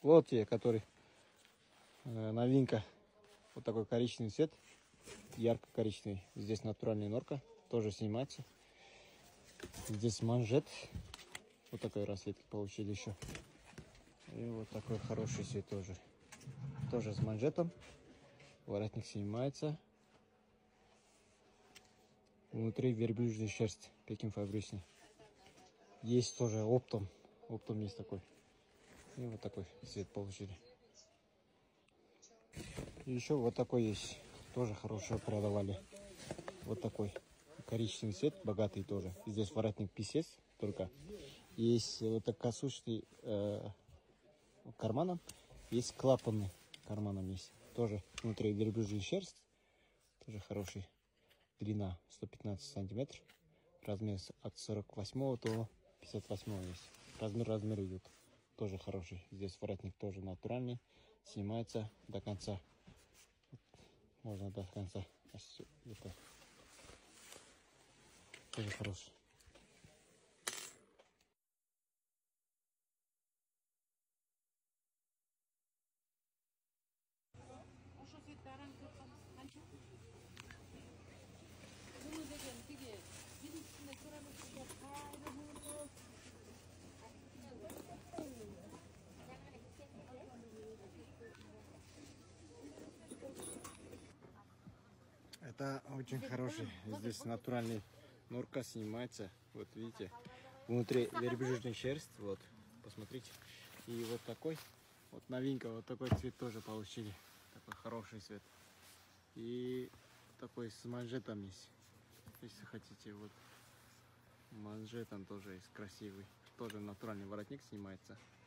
Вот те, который новинка. Вот такой коричневый цвет. Ярко-коричневый. Здесь натуральная норка. Тоже снимается. Здесь манжет. Вот такой расцветки получили еще. И вот такой хороший цвет тоже. Тоже с манжетом. Воротник снимается. Внутри верблюжья шерсть. Пекин фабричный. Есть тоже оптом. Оптом есть такой. И вот такой цвет получили. И еще вот такой есть. Тоже хорошего продавали. Вот такой коричневый цвет. Богатый тоже. Здесь воротник писец только. Есть вот так косушный карманом. Есть клапанный карманом есть. Тоже внутри верблюжья шерсть. Тоже хороший. Длина 115 сантиметров. Размер от 48 до 58 есть. Размер идет. Тоже хороший. Здесь воротник тоже натуральный. Снимается до конца. Можно до конца. Это тоже хороший. Это очень хороший. Здесь натуральный норка снимается. Вот видите. Внутри верблюжья шерсть. Вот. Посмотрите. И вот такой. Вот новинка. Вот такой цвет тоже получили. Такой хороший цвет. И такой с манжетом есть. Если хотите. Вот. Манжетом тоже есть красивый. Тоже натуральный воротник снимается.